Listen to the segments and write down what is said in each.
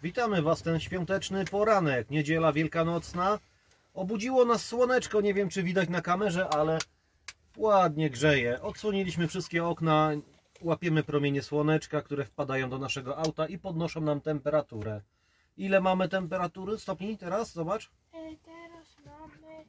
Witamy Was ten świąteczny poranek, niedziela wielkanocna. Obudziło nas słoneczko, nie wiem czy widać na kamerze, ale ładnie grzeje. Odsłoniliśmy wszystkie okna, łapiemy promienie słoneczka, które wpadają do naszego auta i podnoszą nam temperaturę. Ile mamy temperatury stopni teraz? Zobacz. Teraz mamy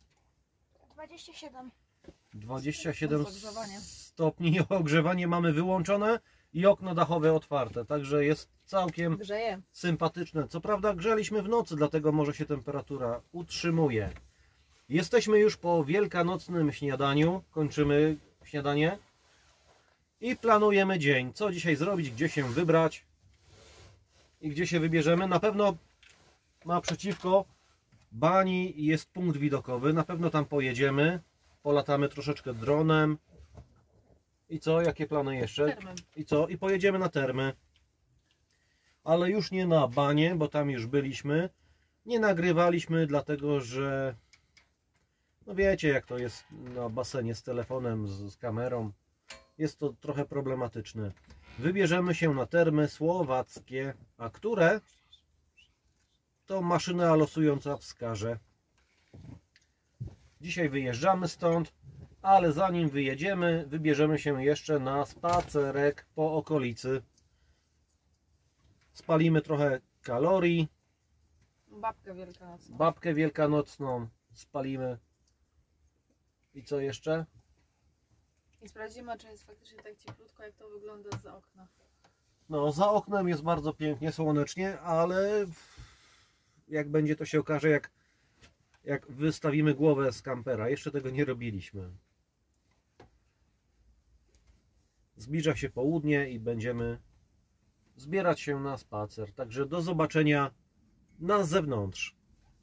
27. 27 stopni. Ogrzewanie mamy wyłączone i okno dachowe otwarte, także jest całkiem sympatyczne. Co prawda grzeliśmy w nocy, dlatego może się temperatura utrzymuje. Jesteśmy już po wielkanocnym śniadaniu, kończymy śniadanie i planujemy dzień. Co dzisiaj zrobić, gdzie się wybrać i gdzie się wybierzemy. Na pewno naprzeciwko bani jest punkt widokowy, na pewno tam pojedziemy, polatamy troszeczkę dronem. I co? Jakie plany jeszcze? Termem. I co? I pojedziemy na termy. Ale już nie na banie, bo tam już byliśmy. Nie nagrywaliśmy, dlatego że no wiecie jak to jest na basenie z telefonem, z kamerą. Jest to trochę problematyczne. Wybierzemy się na termy słowackie, a które? To maszyna losująca wskaże. Dzisiaj wyjeżdżamy stąd. Ale zanim wyjedziemy, wybierzemy się jeszcze na spacerek po okolicy. Spalimy trochę kalorii. Babkę wielkanocną spalimy. I co jeszcze? I sprawdzimy, czy jest faktycznie tak cieplutko, jak to wygląda zza okna. No, za oknem jest bardzo pięknie, słonecznie, ale jak będzie, to się okaże, jak wystawimy głowę z kampera. Jeszcze tego nie robiliśmy. Zbliża się południe i będziemy zbierać się na spacer. Także do zobaczenia na zewnątrz.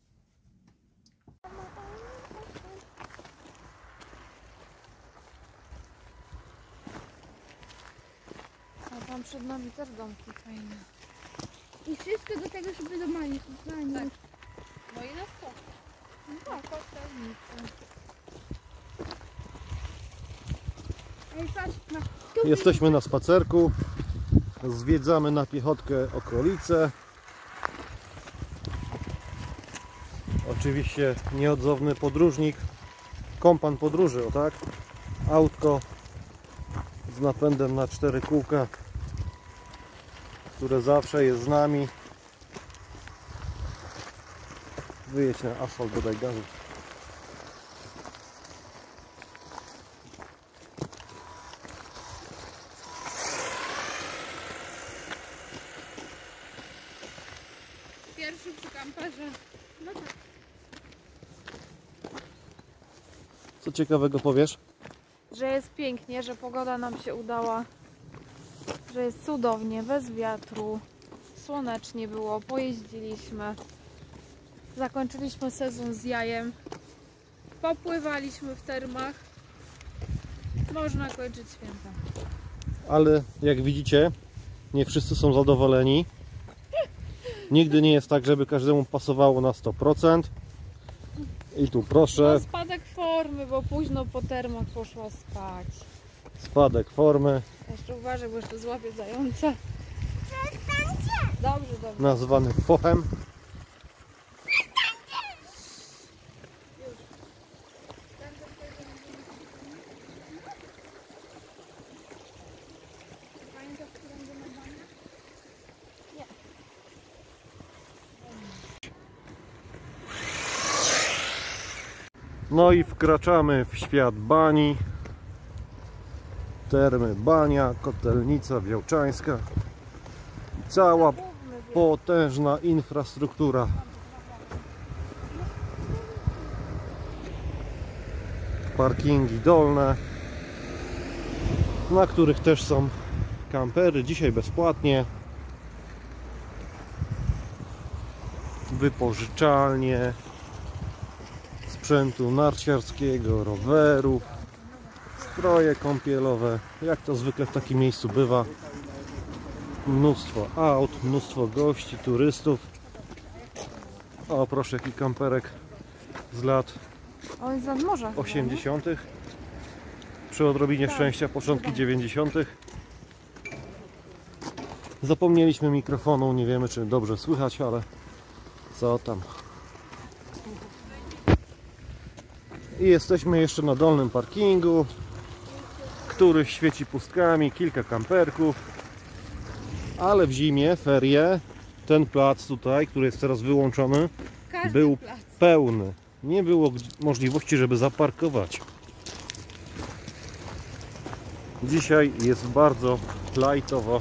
A tam przed nami też domki fajne. I wszystko do tego, żeby do Mani. Tak. No i na stop. No, Kotelnicy. Ej, patrz, Jesteśmy na spacerku. Zwiedzamy na piechotkę okolice. Oczywiście nieodzowny podróżnik, kompan podróży, o tak? Autko z napędem na 4 kółka, które zawsze jest z nami. Wyjedź na asfalt, dodaj gazu. Pierwszy przy kamperze. no tak. Co ciekawego powiesz? Że jest pięknie, że pogoda nam się udała. Że jest cudownie, bez wiatru. Słonecznie było, pojeździliśmy. Zakończyliśmy sezon z jajem. Popływaliśmy w termach. Można kończyć święta. Ale jak widzicie, nie wszyscy są zadowoleni. Nigdy nie jest tak, żeby każdemu pasowało na 100%. I tu proszę, No, spadek formy, bo późno po termach poszła spać. spadek formy, Jeszcze uważaj, bo jeszcze złapię zająca. Dobrze, dobrze. nazwany fochem. Pamiętasz, którędy na Bani? No i wkraczamy w świat bani. Termy Bania, Kotelnica Białczańska. Cała potężna infrastruktura. Parkingi dolne, na których też są kampery. Dzisiaj bezpłatnie. Wypożyczalnie sprzętu narciarskiego, rowerów, stroje kąpielowe, jak to zwykle w takim miejscu bywa. Mnóstwo aut, mnóstwo gości, turystów. O, proszę, jaki kamperek z lat On jest nad morza. 80. Przy odrobinie szczęścia początki 90. Zapomnieliśmy mikrofonu, nie wiemy czy dobrze słychać, ale co tam. I jesteśmy jeszcze na dolnym parkingu, który świeci pustkami, kilka kamperków, ale w zimie, ferie, ten plac tutaj, który jest teraz wyłączony, był pełny. Nie było możliwości, żeby zaparkować. Dzisiaj jest bardzo lajtowo.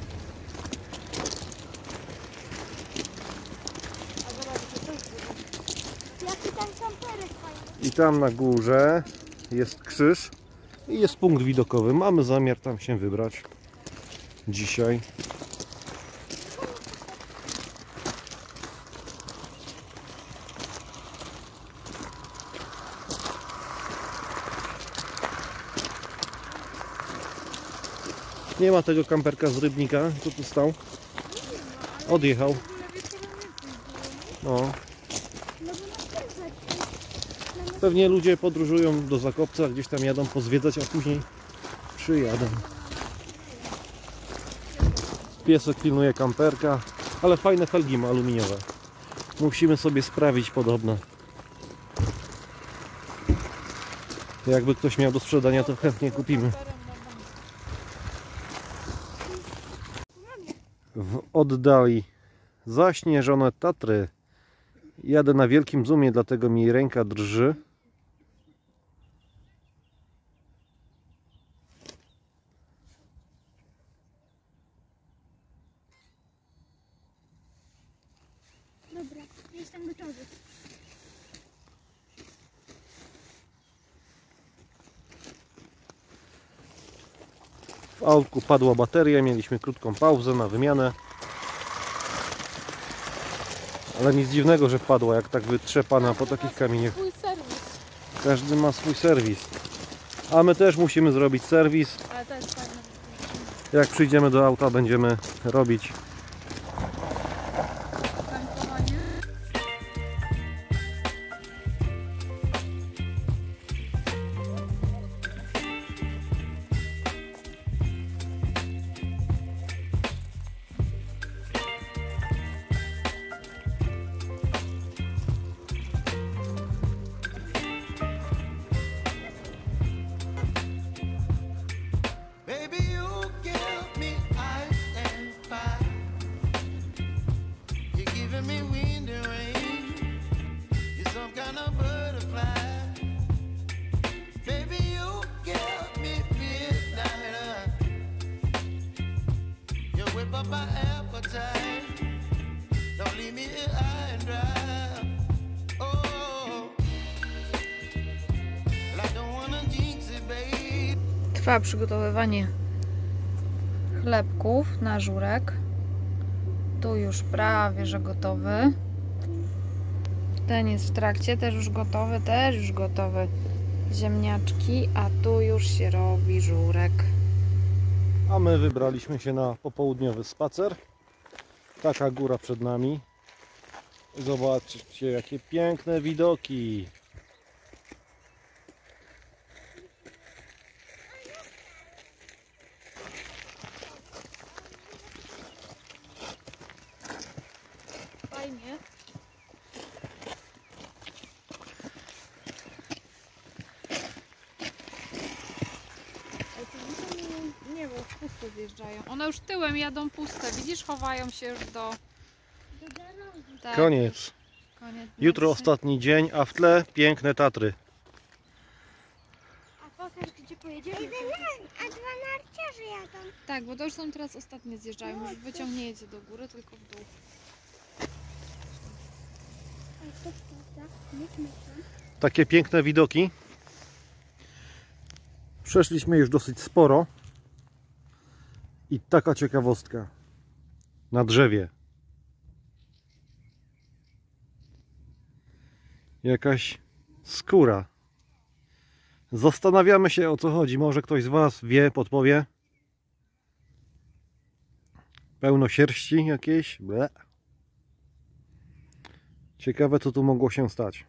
Jaki tam kamperek fajny. I tam na górze jest krzyż i jest punkt widokowy. Mamy zamiar tam się wybrać dzisiaj. Nie ma tego kamperka z Rybnika, co tu stał. Odjechał. No. No bo na plecach. Pewnie ludzie podróżują do Zakopca, gdzieś tam jadą pozwiedzać, a później przyjadą. Piesek pilnuje kamperka, ale fajne felgi ma aluminiowe. Musimy sobie sprawić podobne. Jakby ktoś miał do sprzedania, to chętnie kupimy. W oddali zaśnieżone Tatry. Jadę na wielkim zoomie, dlatego mi ręka drży. Dobra, jestem gotowy. W autku padła bateria, mieliśmy krótką pauzę na wymianę. Ale nic dziwnego, że padła, jak tak wytrzepana po takich kamieniach. Swój serwis. Każdy ma swój serwis. A my też musimy zrobić serwis. Ale to jest fajne. Jak przyjdziemy do auta, będziemy robić. Tankowanie. Baby, you give me ice and fire. You're giving me wind and rain. You're some kind of butterfly. Baby, you give me midnight. You whip up my appetite. Don't leave me here high and dry. Oh, well, I don't wanna jinx it, babe. Trwa przygotowywanie chlebków na żurek. Tu już prawie, że gotowy. Ten jest w trakcie, też już gotowy, Ziemniaczki, a tu już się robi żurek. A my wybraliśmy się na popołudniowy spacer. Taka góra przed nami. Zobaczcie, jakie piękne widoki. Fajnie. Nie, bo już puste zjeżdżają. One już tyłem jadą puste. Widzisz, chowają się już do... Tak, Koniec. koniec. Jutro ostatni dzień, a w tle piękne Tatry. A pokaż, gdzie pojedziemy. A dwa narciarze jadą. Tak, bo to już są teraz ostatnie zjeżdżają. Już wyciąg nie jedzie do góry, tylko w dół. A to prawda? Nie myślę. Takie piękne widoki. Przeszliśmy już dosyć sporo. I taka ciekawostka. Na drzewie jakaś skóra. Zastanawiamy się, o co chodzi. Może ktoś z Was wie, podpowie. Pełno sierści jakiejś. Ble. Ciekawe, co tu mogło się stać.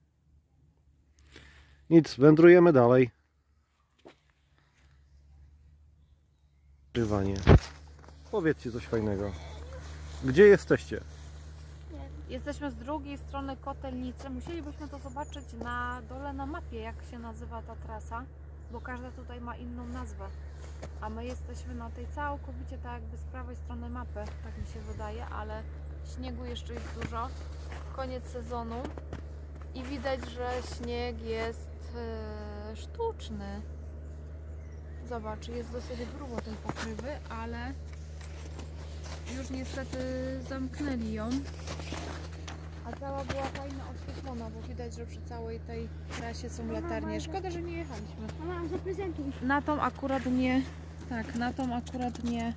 Nic, wędrujemy dalej. Ukrywanie. Powiedzcie coś fajnego. Gdzie jesteście? Jesteśmy z drugiej strony Kotelnicy. Musielibyśmy to zobaczyć na dole na mapie, jak się nazywa ta trasa, bo każda tutaj ma inną nazwę. A my jesteśmy na tej całkowicie tak jakby z prawej strony mapy, tak mi się wydaje, ale śniegu jeszcze jest dużo. Koniec sezonu i widać, że śnieg jest sztuczny. Zobacz, jest dosyć grubo tej pokrywy, ale już niestety zamknęli ją. A cała była fajna oświetlona, bo widać, że przy całej tej trasie są latarnie. Szkoda, że nie jechaliśmy. Mama, zaprezentuj. Na tą akurat nie. Tak, na tą akurat nie.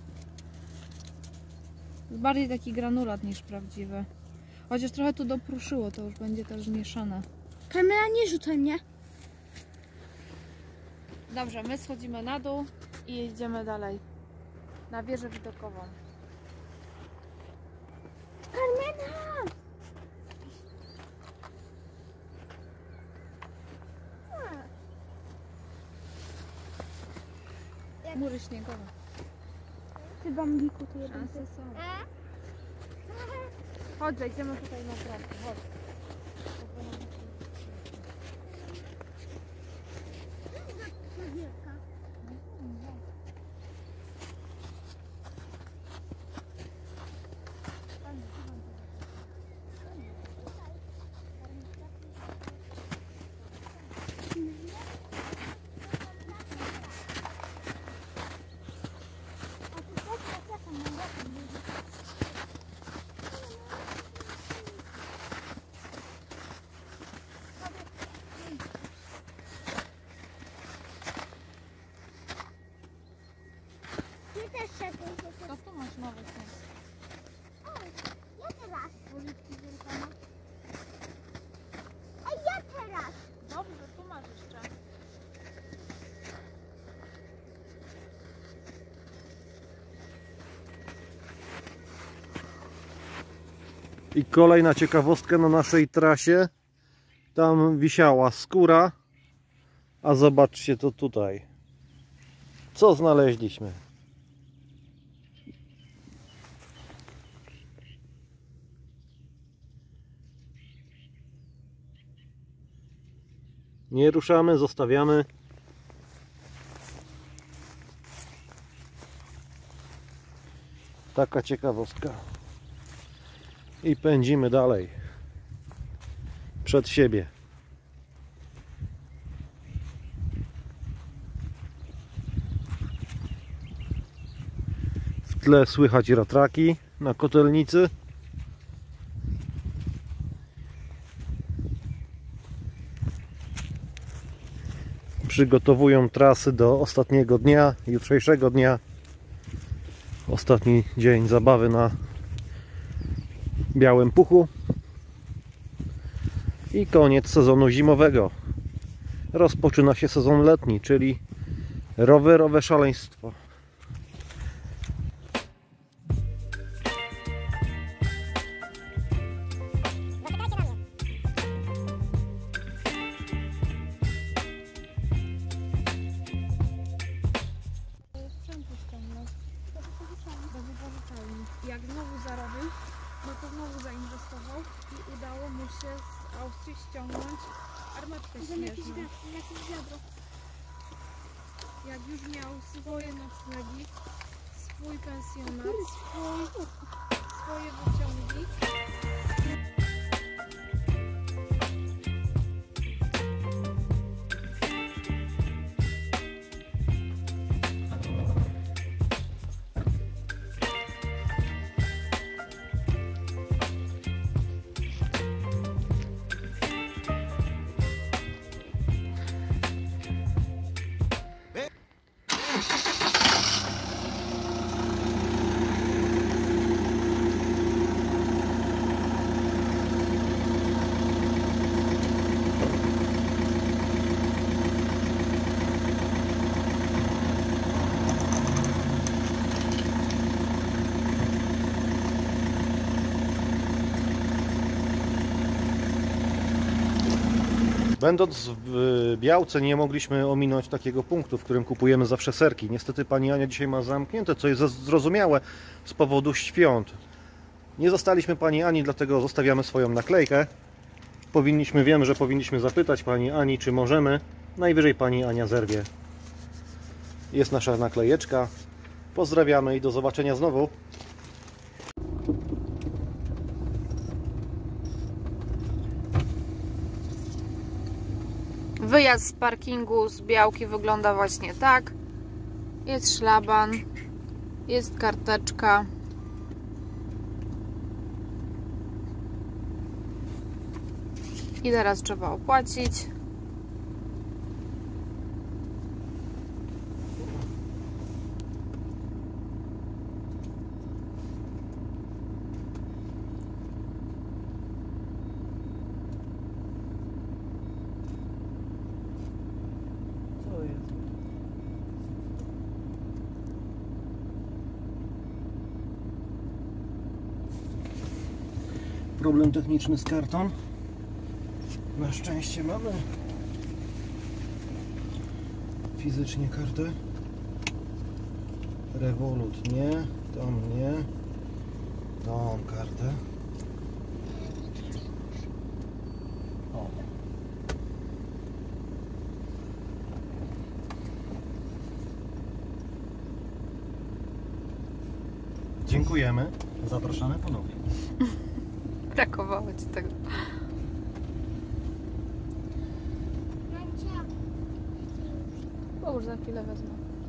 Jest bardziej taki granulat niż prawdziwy. Chociaż trochę tu dopruszyło, to już będzie też zmieszane. Kamera, nie rzucaj mnie. Dobrze, my schodzimy na dół i jedziemy dalej. Na wieżę widokową. Kamera! Mury śniegowe. Ty bambiku, ty jeden. Szanse są. Chodź, zejdziemy tutaj na prawo. Chodź. To tu masz nowy śnieg. Ja teraz. Ej, ja teraz. Dobrze, tu masz jeszcze. I kolejna ciekawostka na naszej trasie. Tam wisiała skóra. A zobaczcie to tutaj. Co znaleźliśmy? Nie ruszamy, zostawiamy. Taka ciekawostka. I pędzimy dalej. Przed siebie. W tle słychać ratraki na Kotelnicy. Przygotowują trasy do ostatniego dnia, jutrzejszego dnia. Ostatni dzień zabawy na Białym Puchu. I koniec sezonu zimowego. Rozpoczyna się sezon letni, czyli rowerowe szaleństwo. Sprzętu ściągnął. Do wypożyczalni. Jak znowu zarobił, no to znowu zainwestował i udało mu się z Austrii ściągnąć armatkę śnieżną. Jakieś wiadro. Jak już miał swoje noclegi, swój pensjonat, swoje wyciągi. Będąc w Białce nie mogliśmy ominąć takiego punktu, w którym kupujemy zawsze serki. Niestety pani Ania dzisiaj ma zamknięte, co jest zrozumiałe z powodu świąt. Nie zostaliśmy pani Ani, dlatego zostawiamy swoją naklejkę. Wiem, że powinniśmy zapytać pani Ani, czy możemy. Najwyżej pani Ania zerwie. Jest nasza naklejeczka. Pozdrawiamy i do zobaczenia znowu. Wyjazd z parkingu z Białki wygląda właśnie tak. Jest szlaban, jest karteczka. I teraz trzeba opłacić. Problem techniczny z kartą. Na szczęście mamy fizycznie kartę. Revolut nie, tam nie, tą kartę. O. Dziękujemy. Zapraszamy ponownie. Brakowało ci tego. Bo już za chwilę wezmę.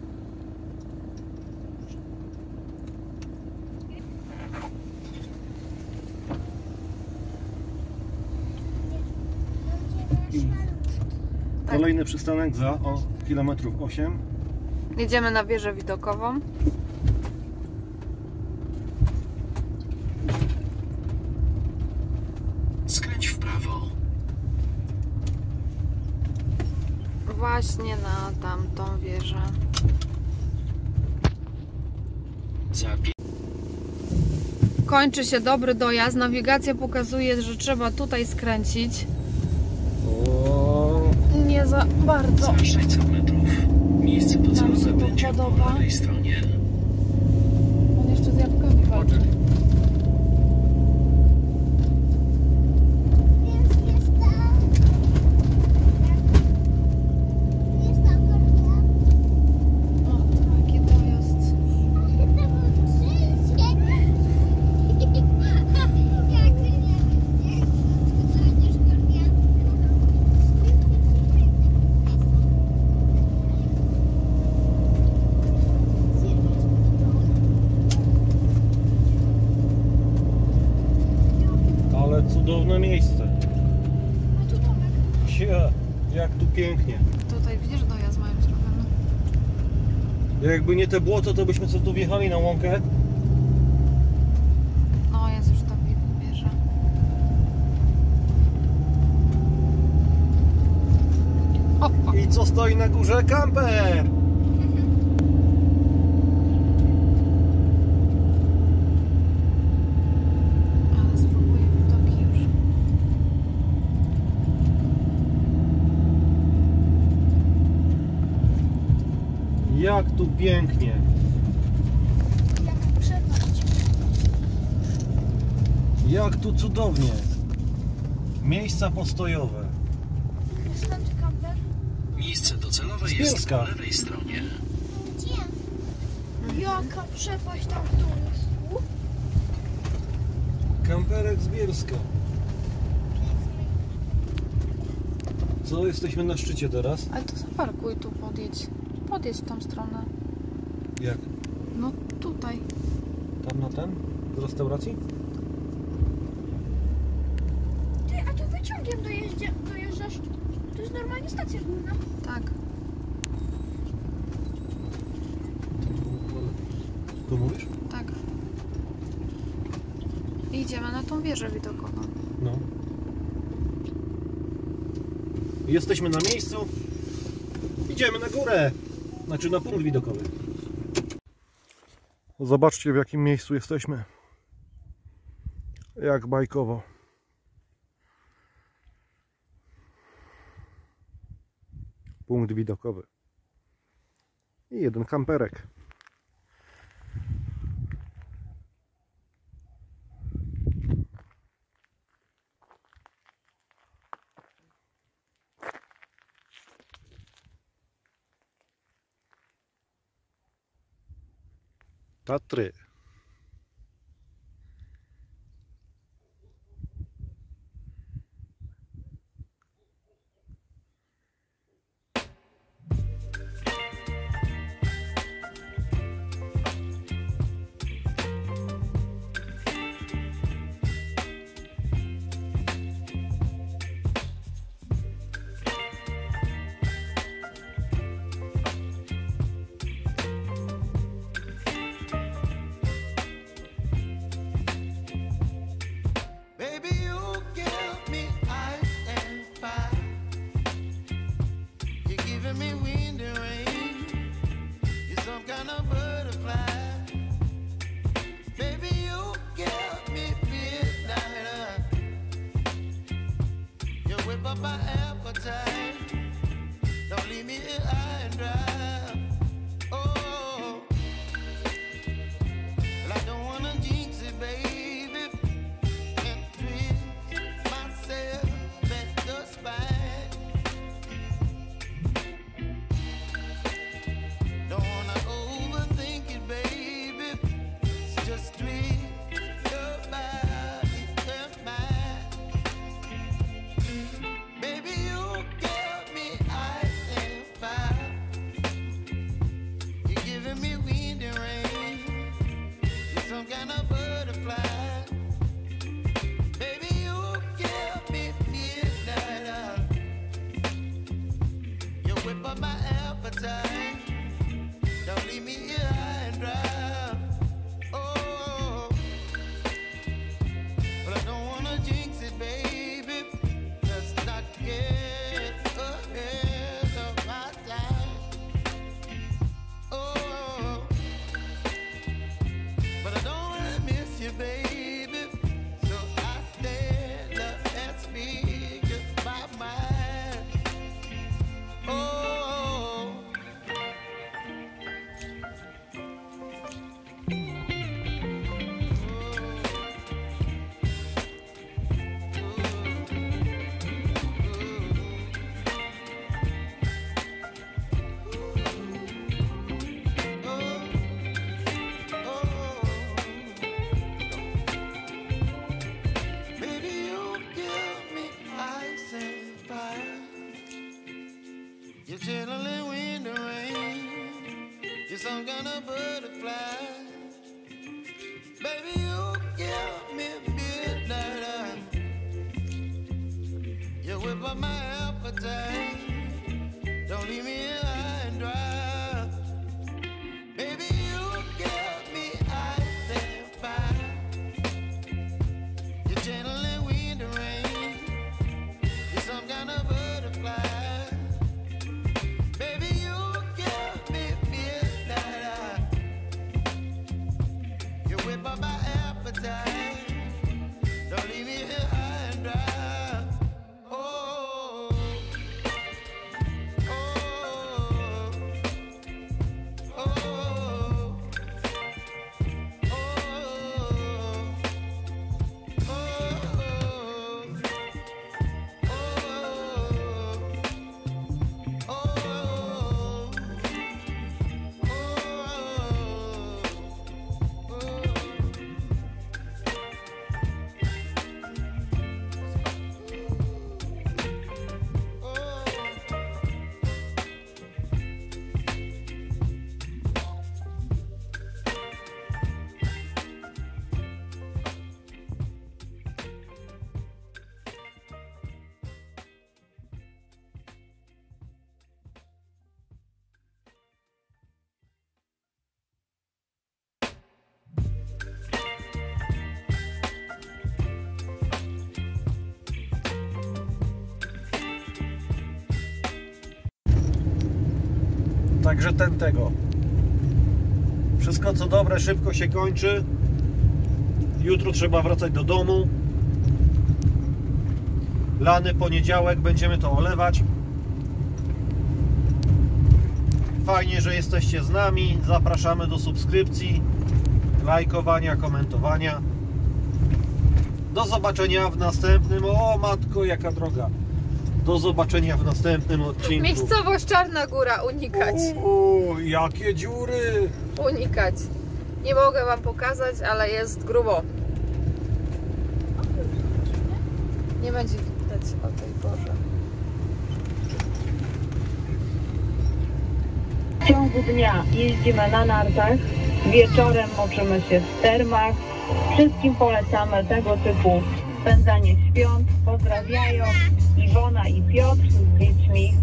Kolejny przystanek za kilometrów 8. Jedziemy na wieżę widokową. Skręć w prawo. Właśnie na tamtą wieżę. Kończy się dobry dojazd. Nawigacja pokazuje, że trzeba tutaj skręcić. Nie za bardzo. Za 600 metrów. Miejsce docelowe to będzie po podoba. lewej stronie. On jeszcze z jabłkami walczy. O, jaki dojazd. Ale cudowne miejsce. Jak tu pięknie. Tutaj widzisz, dojazd mają zrobiony. Jakby nie te błoto, to byśmy co tu wjechali na łąkę. No, jest już to wieża. O, I co stoi na górze? Kamper! ale spróbuję widoki już. Jak tu pięknie. Jak tu cudownie. Miejsca postojowe. Miejsce docelowe jest Zbielska. po lewej stronie. Jaka przepaść tam w dół jest. Kamperek z Bielska. Co? Jesteśmy na szczycie teraz? Ale to zaparkuj tu, podjedź. Podjedź w tą stronę. Jak? No tutaj. Tam na ten? Z restauracji? Ty, a tu wyciągiem dojeżdżasz. To jest normalnie stacja główna. Tak. Tu mówisz? Tak. I idziemy na tą wieżę widokową. No. Jesteśmy na miejscu. Idziemy na górę. Znaczy na punkt widokowy. Zobaczcie, w jakim miejscu jesteśmy. Jak bajkowo. punkt widokowy. I jeden kamperek. Tatry. Baby, you give me ice and fire. You're giving me wind and rain. You're some kind of butterfly. Baby, you give me midnight. You whip up my appetite. Don't leave me here high and dry. Oh, well, I don't wanna jinx it, baby. Don't leave me here high and dry. Oh, but I don't wanna jinx it, baby. Let's not get ahead of my time. Oh, but I don't wanna miss you, baby. So I stand up and speak just my mind. Oh. You're chilling wind and rain. You're some kind of butterfly. Baby, you give me midnight. You whip up my appetite. Don't leave me here high and dry. Baby, you give me ice and fire. You're channeling wind and rain. You're some kind of butterfly. Don't leave me here high and dry. Oh, oh, oh, oh, Także tego. Wszystko co dobre szybko się kończy. Jutro trzeba wracać do domu. Lany poniedziałek będziemy to olewać. Fajnie, że jesteście z nami. Zapraszamy do subskrypcji, lajkowania, komentowania. Do zobaczenia w następnym... O matko, jaka droga! Do zobaczenia w następnym odcinku. Miejscowość Czarna Góra, unikać. Jakie dziury! Unikać. Nie mogę wam pokazać, ale jest grubo. Nie będzie widać o tej porze. W ciągu dnia jeździmy na nartach, wieczorem moczymy się w termach. Wszystkim polecamy tego typu spędzanie świąt. Pozdrawiają Iwona i Piotr z dziećmi.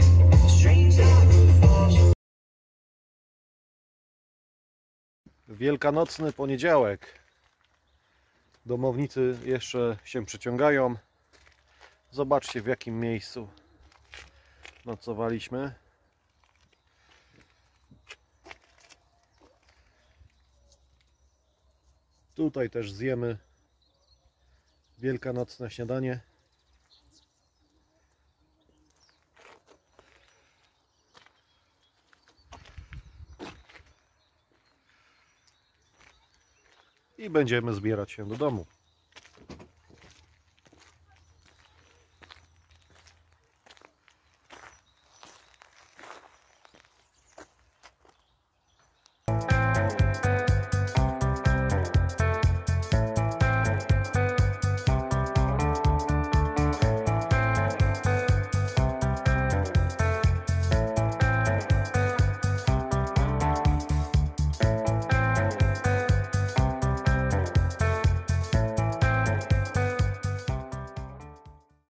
Wielkanocny poniedziałek. Domownicy jeszcze się przeciągają. Zobaczcie, w jakim miejscu nocowaliśmy. Tutaj też zjemy wielkanocne śniadanie. I będziemy zbierać się do domu.